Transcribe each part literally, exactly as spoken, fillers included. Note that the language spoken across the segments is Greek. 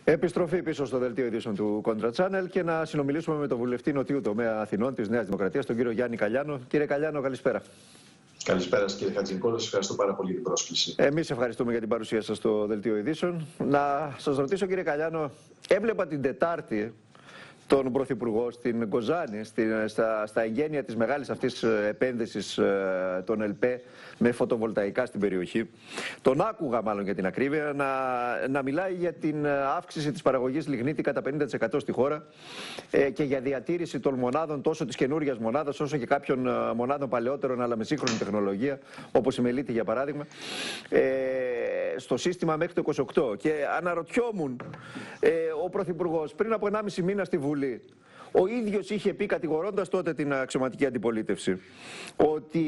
Επιστροφή πίσω στο δελτίο ειδήσεων του Contra Channel και να συνομιλήσουμε με τον βουλευτή Νοτιού Τομέα Αθηνών της Νέας Δημοκρατίας, τον κύριο Γιάννη Καλιάνο. Κύριε Καλιάνο, καλησπέρα. Καλησπέρα κύριε Χατζηνικόλα, σας ευχαριστώ πάρα πολύ για την πρόσκληση. Εμείς ευχαριστούμε για την παρουσία σας στο δελτίο ειδήσεων. Να σας ρωτήσω, κύριε Καλιάνο, έβλεπα την Τετάρτη τον Πρωθυπουργό στην Κοζάνη, στην, στα, στα εγγένεια της μεγάλης αυτής επένδυσης ε, των ΕΛΠΕ με φωτοβολταϊκά στην περιοχή. Τον άκουγα μάλλον για την ακρίβεια να, να μιλάει για την αύξηση της παραγωγής λιγνίτη κατά πενήντα τοις εκατό στη χώρα ε, και για διατήρηση των μονάδων, τόσο της καινούριας μονάδας όσο και κάποιων μονάδων παλαιότερων αλλά με σύγχρονη τεχνολογία, όπως η Μελίτη για παράδειγμα, ε, στο σύστημα μέχρι το είκοσι οκτώ. Και αναρωτιόμουν, ε, ο Πρωθυπουργός πριν από ενάμιση μήνα στη Βουλή, ο ίδιος είχε πει, κατηγορώντας τότε την αξιωματική αντιπολίτευση, ότι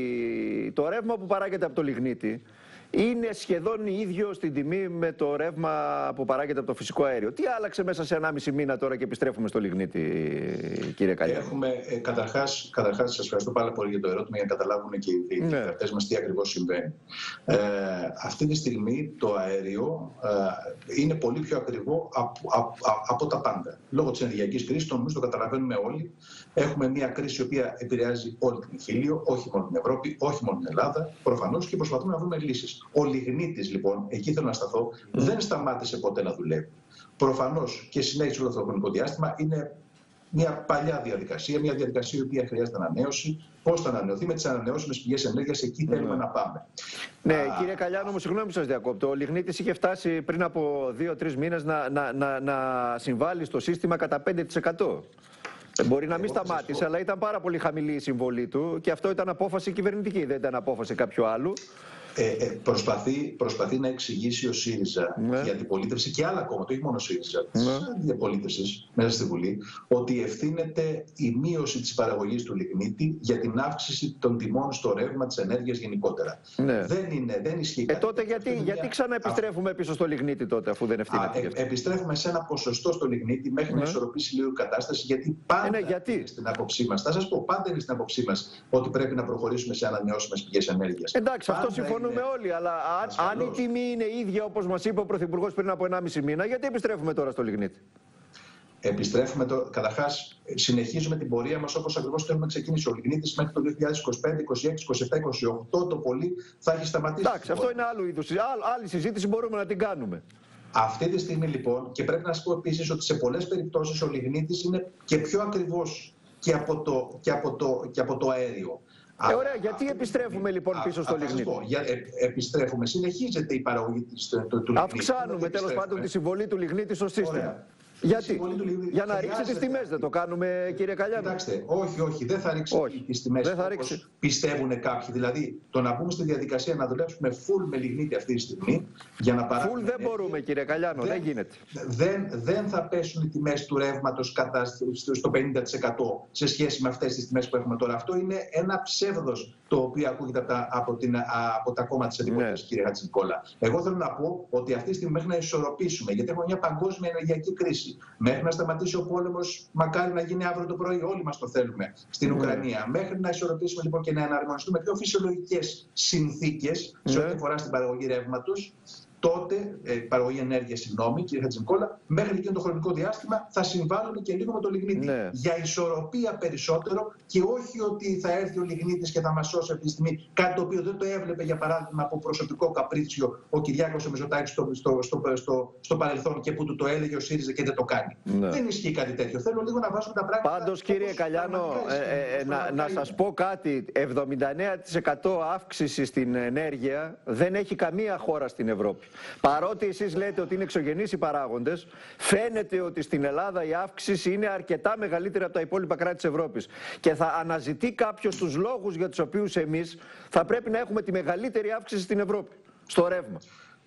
το ρεύμα που παράγεται από το λιγνίτη είναι σχεδόν ίδιο στην τιμή με το ρεύμα που παράγεται από το φυσικό αέριο. Τι άλλαξε μέσα σε ενάμιση μήνα τώρα και επιστρέφουμε στο λιγνίτη, κύριε Καλιάνο? Έχουμε, ε, καταρχάς, καταρχάς, σας ευχαριστώ πάρα πολύ για το ερώτημα, για να καταλάβουν και οι ναι. κρατές μας τι ακριβώς συμβαίνει. Ε, αυτή τη στιγμή το αέριο ε, είναι πολύ πιο ακριβό από, από, από τα πάντα. Λόγω της ενεργειακής κρίσης, το νομίζω το καταλαβαίνουμε όλοι. Έχουμε μια κρίση η οποία επηρεάζει όλη την Ιφίλιο, όχι μόνο την Ευρώπη, όχι μόνο την Ελλάδα, προφανώς, και προσπαθούμε να βρούμε λύσεις. Ο λιγνίτης, λοιπόν, εκεί θέλω να σταθώ, mm. δεν σταμάτησε ποτέ να δουλεύει. Προφανώς και συνέχισε όλο αυτό το χρονικό διάστημα. Είναι μια παλιά διαδικασία, μια διαδικασία η οποία χρειάζεται ανανέωση. Πώς θα ανανεωθεί? Με τις ανανεώσιμες πηγές ενέργειας, εκεί θέλουμε mm. να πάμε. Ναι, Α, κύριε Καλιάνο, μου συγγνώμη που σας διακόπτω. Ο λιγνίτης είχε φτάσει πριν από δύο τρεις μήνες να, να, να, να συμβάλλει στο σύστημα κατά πέντε τοις εκατό. Μπορεί να μην σταμάτησε, αλλά ήταν πάρα πολύ χαμηλή η συμβολή του και αυτό ήταν απόφαση κυβερνητική, δεν ήταν απόφαση κάποιου άλλου. Ε, ε, προσπαθεί, προσπαθεί να εξηγήσει ο ΣΥΡΙΖΑ, ναι. η αντιπολίτευση και άλλα κόμματα, όχι μόνο ο ΣΥΡΙΖΑ, ναι. της αντιπολίτευσης μέσα στη Βουλή, ότι ευθύνεται η μείωση της παραγωγής του λιγνίτη για την αύξηση των τιμών στο ρεύμα της ενέργειας γενικότερα. Ναι. Δεν, είναι, δεν ισχύει ε, τότε γιατί, μια... γιατί ξαναεπιστρέφουμε Α... πίσω στο λιγνίτη τότε, αφού δεν ευθύνεται? Α, ε, επιστρέφουμε σε ένα ποσοστό στο λιγνίτη μέχρι ναι. να ισορροπήσει λίγο η κατάσταση, γιατί πάντα ε, ναι, γιατί? είναι στην άποψή μας. Θα σας πω, πάντα είναι στην άποψή μας ότι πρέπει να προχωρήσουμε σε ανανεώσιμες πηγές ενέργειας. Εντάξει, αυτό συμφωνούμε. Με όλοι, αλλά αν, αν η τιμή είναι ίδια όπως μας είπε ο Πρωθυπουργός πριν από ενάμιση μήνα, γιατί επιστρέφουμε τώρα στο λιγνίτη? Επιστρέφουμε το, καταρχάς, συνεχίζουμε την πορεία μας όπως ακριβώς το έχουμε ξεκινήσει. Ο λιγνίτης μέχρι το δύο χιλιάδες είκοσι πέντε, είκοσι έξι, είκοσι επτά, είκοσι οκτώ το πολύ θα έχει σταματήσει. Εντάξει, αυτό είναι άλλο είδους. Άλλη συζήτηση μπορούμε να την κάνουμε. Αυτή τη στιγμή λοιπόν, και πρέπει να σας πω επίσης ότι σε πολλές περιπτώσεις ο λιγνίτης είναι και πιο ακριβώς και από το, και από το, και από το αέριο. Ε, ωραία, γιατί επιστρέφουμε λοιπόν πίσω στο λιγνίτη? Ε, επιστρέφουμε, συνεχίζεται η παραγωγή της, του, του λιγνίτη. Αυξάνουμε τέλος πάντων τη συμβολή του λιγνίτη στο σύστημα. Ωραία. Γιατί? Για να ρίξει τις τιμές δεν το κάνουμε, κύριε Καλιάνο? Κοιτάξτε, όχι, όχι, δεν θα ρίξει όχι, τις τιμές όπως πιστεύουν κάποιοι. Δηλαδή, το να μπούμε στη διαδικασία να δουλέψουμε full με λιγνίτη αυτή τη στιγμή για να παράγουμε. Full δεν μπορούμε, κύριε Καλιάνο, δεν, δεν γίνεται. Δεν, δεν θα πέσουν οι τιμές του ρεύματος κατά στο πενήντα τοις εκατό σε σχέση με αυτές τις τιμές που έχουμε τώρα. Αυτό είναι ένα ψεύδος το οποίο ακούγεται από τα, από την, από τα κόμματα της αντιπολίτευσης, ναι. κύριε Χατζηνικόλα. Εγώ θέλω να πω ότι αυτή τη στιγμή μέχρι να ισορροπήσουμε, γιατί έχουμε μια παγκόσμια ενεργειακή κρίση. Μέχρι να σταματήσει ο πόλεμος, μακάρι να γίνει αύριο το πρωί, όλοι μας το θέλουμε, στην mm. Ουκρανία. Μέχρι να ισορροπήσουμε λοιπόν και να εναρμονιστούμε πιο φυσιολογικές συνθήκες mm. σε ό,τι αφορά στην παραγωγή ρεύματος, τότε, ε, παραγωγή ενέργειας, συγγνώμη, κύριε Χατζηνικόλα, μέχρι εκείνο το χρονικό διάστημα θα συμβάλλουν και λίγο με το λιγνίτη. Ναι. Για ισορροπία περισσότερο και όχι ότι θα έρθει ο λιγνίτης και θα μας σώσει αυτή τη στιγμή. Κάτι το οποίο δεν το έβλεπε, για παράδειγμα, από προσωπικό καπρίτσιο ο Κυριάκος ο Μητσοτάκης στο, στο, στο, στο, στο παρελθόν και που του το έλεγε ο ΣΥΡΙΖΑ και δεν το κάνει. Ναι. Δεν ισχύει κάτι τέτοιο. Θέλω λίγο να βάζουμε τα πράγματα. Πάντως, κύριε Καλιάνο, ε, ε, να, να σας πω κάτι. εβδομήντα εννέα τοις εκατό αύξηση στην ενέργεια δεν έχει καμία χώρα στην Ευρώπη. Παρότι εσείς λέτε ότι είναι εξωγενείς οι παράγοντες, φαίνεται ότι στην Ελλάδα η αύξηση είναι αρκετά μεγαλύτερη από τα υπόλοιπα κράτη της Ευρώπης. Και θα αναζητεί κάποιος τους λόγους για τους οποίους εμείς θα πρέπει να έχουμε τη μεγαλύτερη αύξηση στην Ευρώπη, στο ρεύμα.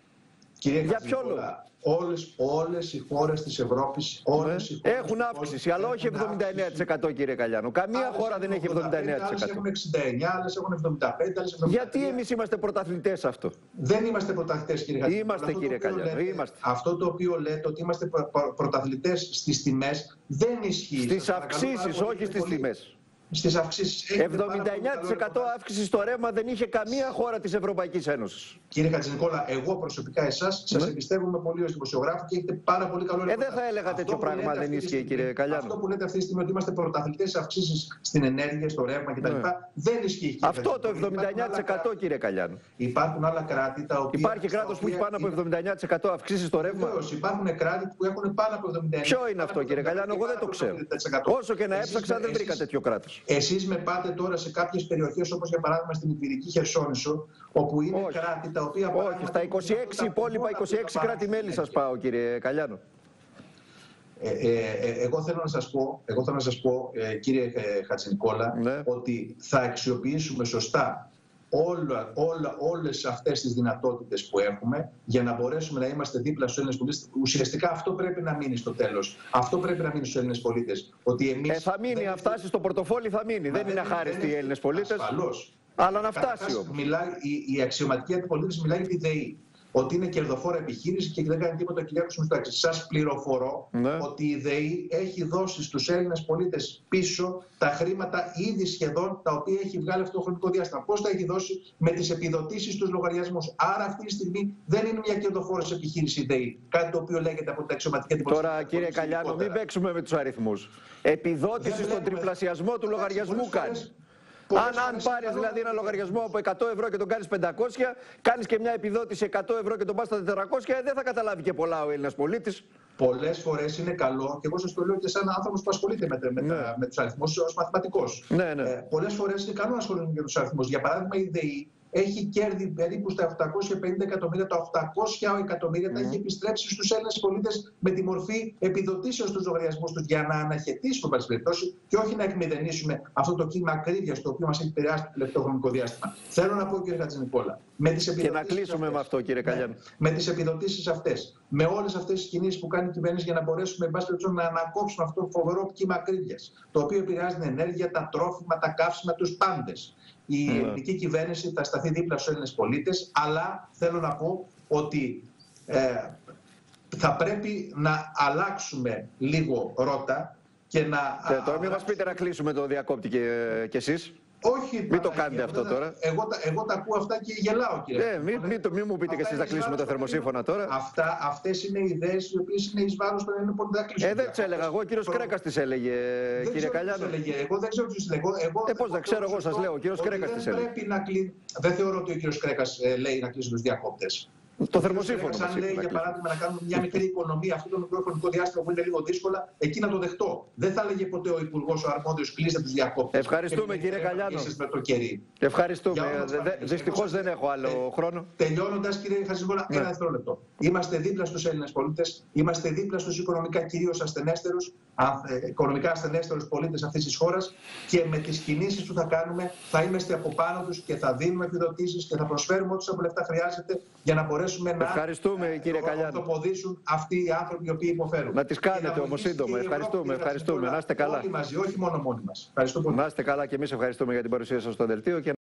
Κύριε για ποιο λόγο? Όλες, όλες οι χώρες της Ευρώπης όλες οι χώρες έχουν αύξηση, αλλά όχι εβδομήντα εννέα τοις εκατό, κύριε Καλιάνο. Καμία άλλες χώρα δεν έχει εβδομήντα εννέα τοις εκατό. Άλλες έχουν εξήντα εννέα, άλλες έχουν εβδομήντα πέντε, άλλες εβδομήντα τρία. Γιατί εμείς είμαστε πρωταθλητές αυτό? Δεν είμαστε πρωταθλητές, κύριε Καλιάνο. Είμαστε, κύριε Καλιάνο. Είμαστε. Αυτό το οποίο λέτε ότι είμαστε προ, προ, πρωταθλητές στις τιμές δεν ισχύει. Στις αυξήσεις, όχι στις τιμές. στις αυξήσεις. εβδομήντα εννέα τοις εκατό αύξηση στο ρεύμα δεν είχε καμία χώρα της Ευρωπαϊκής Ένωσης. Κύριε Χατζηνικόλα, εγώ προσωπικά εσάς σας ναι. εμπιστεύομαι πολύ ως δημοσιογράφο και έχετε πάρα πολύ καλό ρεπορτάζ. Ε, δεν θα έλεγα τέτοιο πράγμα, δεν ίσχυε, κύριε Καλιάνο. Αυτό που λέτε αυτή τη στιγμή ότι είμαστε πρωταθλητές αυξήσεις στην ενέργεια, στο ρεύμα κτλ. Ναι. Δεν ισχύει. Αυτό το εβδομήντα εννέα τοις εκατό, κύριε Καλιάνο. Υπάρχουν άλλα κράτη τα οποία. Υπάρχει κράτος που έχει πάνω από εβδομήντα εννέα τοις εκατό αυξήσεις στο ρεύμα. Βεβαίως, υπάρχουν κράτη που έχουν πάνω από εβδομήντα εννέα τοις εκατό. Ποιο είναι αυτό, κύριε Καλιάνο, εγώ δεν το ξέρω. Όσο και να έψαξα, δεν βρήκα τέτοιο κράτος. Εσείς με πάτε τώρα σε κάποιες περιοχές, όπως για παράδειγμα στην Ιππηρική Χερσόνησο, όπου είναι όχι. κράτη τα οποία. Όχι, στα είκοσι έξι υπόλοιπα είκοσι έξι κράτη-μέλη σας πάω, κύριε Καλιάνο. Ε, ε, ε, εγώ θέλω να σας πω, εγώ θέλω να σας πω ε, κύριε Χατζηνικόλα, ναι. ότι θα αξιοποιήσουμε σωστά όλα, όλα, όλες αυτές τις δυνατότητες που έχουμε για να μπορέσουμε να είμαστε δίπλα στους Έλληνες πολίτες. Ουσιαστικά αυτό πρέπει να μείνει στο τέλος. Αυτό πρέπει να μείνει στους Έλληνες πολίτες. Ότι εμείς ε, θα μείνει, αν φτάσει στο πορτοφόλι θα μείνει. Δεν, δεν είναι αχάριστοι οι Έλληνες πολίτες. Ασφαλώς. Αλλά να φτάσει όμως. Μιλάει, η, η αξιωματική αντιπολίτευση μιλάει για τη ΔΕΗ. Ότι είναι κερδοφόρα επιχείρηση και δεν κάνει τίποτα ο Κυριάκος Μητσοτάκης. Σας πληροφορώ ναι. ότι η ΔΕΗ έχει δώσει στους Έλληνες πολίτες πίσω τα χρήματα ήδη σχεδόν τα οποία έχει βγάλει αυτό το χρονικό διάστημα. Πώς τα έχει δώσει? Με τις επιδοτήσεις στους λογαριασμούς. Άρα αυτή τη στιγμή δεν είναι μια κερδοφόρος επιχείρηση η ΔΕΗ. Κάτι το οποίο λέγεται από την αξιωματική αντιπολίτευση. Τώρα, κύριε Καλιάνο, μην παίξουμε με τους αριθμούς. Επιδότηση στον τριπλασιασμό του λογαριασμού κάνει. Αν, αν πάρεις δηλαδή ένα λογαριασμό από εκατό ευρώ και τον κάνεις πεντακόσια, κάνεις και μια επιδότηση εκατό ευρώ και τον πας στα τετρακόσια, δεν θα καταλάβει και πολλά ο Έλληνας πολίτης. Πολλές φορές είναι καλό, και εγώ σας το λέω και σαν άνθρωπος που ασχολείται με, με, ναι. με τους αριθμούς ως μαθηματικός. Ναι, ναι. Ε, πολλές φορές είναι καλό να ασχολούνται με τους αριθμούς. Για παράδειγμα, η ΔΕΗ έχει κέρδη περίπου στα οκτακόσια πενήντα εκατομμύρια, τα οκτακόσια εκατομμύρια mm. τα έχει επιστρέψει στους Έλληνες πολίτες με τη μορφή επιδοτήσεων στους λογαριασμούς τους για να αναχαιτήσουμε, εν περιπτώσει, και όχι να εκμηδενήσουμε αυτό το κύμα ακρίβειας το οποίο μας έχει επηρεάσει το τελευταίο χρονικό διάστημα. Θέλω να πω, κύριε Χατζηνικόλα, με τις επιδοτήσεις. Και να κλείσουμε αυτές, με αυτό, κύριε Καλιάνο. Με, με τις επιδοτήσεις αυτές, με όλες αυτές τις κινήσεις που κάνει η κυβέρνηση για να μπορέσουμε, εν πάση περιπτώσει, να ανακόψουμε αυτό το φοβερό κύμα ακρίβειας, το οποίο επηρεάζει την ενέργεια, τα τρόφιμα, τα καύσιμα, τους πάντες. Η mm. ελληνική κυβέρνηση θα σταθεί δίπλα στους Έλληνες πολίτες, αλλά θέλω να πω ότι ε, θα πρέπει να αλλάξουμε λίγο ρότα και να... Ε, τώρα μην μας πείτε να κλείσουμε το διακόπτη και, και εσείς. Όχι, μην το κάνετε αυτό τώρα. Εγώ, εγώ τα ακούω αυτά και γελάω, κύριε. Ε, μην, μην, μην μου πείτε και εσείς να κλείσουμε τα θερμοσύμφωνα τώρα. Αυτά, αυτές είναι οι ιδέες οι οποίες είναι εις βάρος των Ελλήνων πολιτών. Ε, δεν τις έλεγα εγώ, ο κύριος Προ... Κρέκας τις έλεγε, δεν κύριε Καλιάνο. Εγώ δεν ξέρω ποιος τις λέγω. Εγώ, ε, πώς δεν ξέρω, εγώ σας λέω, ο κύριος Κρέκας τις έλεγε. Κλει... Δεν θεωρώ ότι ο κύριος Κρέκας ε, λέει να κλείσουν τους διακόπτες. Το θερμοσύμφωνο. Αν λέει, για παράδειγμα, να κάνουμε μια μικρή οικονομία αυτό το μικρό χρονικό διάστημα που είναι λίγο δύσκολα, εκεί να το δεχτώ. Δεν θα έλεγε ποτέ ο Υπουργός, ο αρμόδιος, κλείστε τους διακόπτες. Ευχαριστούμε, κύριε Καλιάνο. Με το κερί. Ευχαριστούμε. Δυστυχώς δεν έχω άλλο χρόνο. Τελειώνοντας, κύριε Χατζηνικόλα, ένα δευτερόλεπτο. Είμαστε δίπλα στους Έλληνες πολίτες, είμαστε δίπλα στους οικονομικά κυρίως ασθενέστερους, οικονομικά ασθενέστερους πολίτες αυτής της χώρας και με τις κινήσεις που θα κάνουμε θα είμαστε από πάνω τους και θα δίνουμε επιδοτήσεις και θα προσφέρουμε ό,τι από λεφτά χρειάζεται για να μπορέσουμε. Ευχαριστούμε, να κύριε Καλιάνο. τοποδήσουν αυτοί οι άνθρωποι οι οποίοι υποφέρουν. Να τις κάνετε όμως σύντομα. Ευχαριστούμε, ευχαριστούμε. Να είστε καλά. Όλοι μαζί, όχι μόνο μόνοι μας. Ευχαριστώ πολύ. Να είστε καλά και εμείς ευχαριστούμε για την παρουσία σας στο δελτίο.